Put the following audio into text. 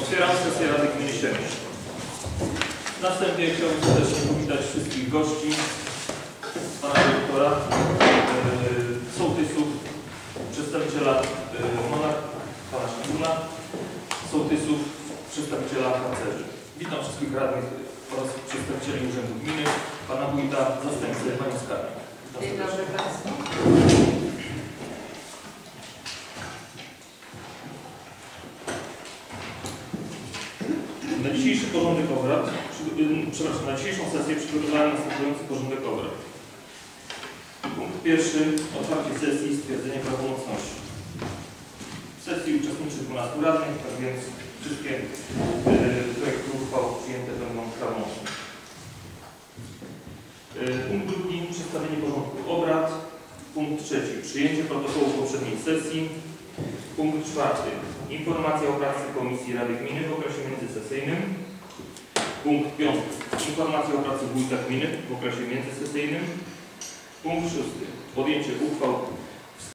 Otwieram sesję Rady Gminy Siemiąż. Następnie chciałbym serdecznie powitać wszystkich gości, pana dyrektora, sołtysów, przedstawiciela Monarch, pana Szymona, sołtysów, przedstawiciela harcerzy. Witam wszystkich radnych oraz przedstawicieli Urzędu Gminy, pana wójta, zastępcę, panią skarbnik. Dzień dobry Państwu. Na dzisiejszy porządek obrad, na dzisiejszą sesję przygotowałem następujący porządek obrad. Punkt pierwszy. Otwarcie sesji i stwierdzenie prawomocności. W sesji uczestniczy 12 radnych, tak więc wszystkie projekty uchwał przyjęte będą prawomocne. Punkt drugi. Przedstawienie porządku obrad. Punkt trzeci. Przyjęcie protokołu poprzedniej sesji. Punkt czwarty. Informacja o pracy Komisji Rady Gminy w okresie międzysesyjnym. Punkt piąty. Informacja o pracy wójta gminy w okresie międzysesyjnym. Punkt szósty. Podjęcie uchwał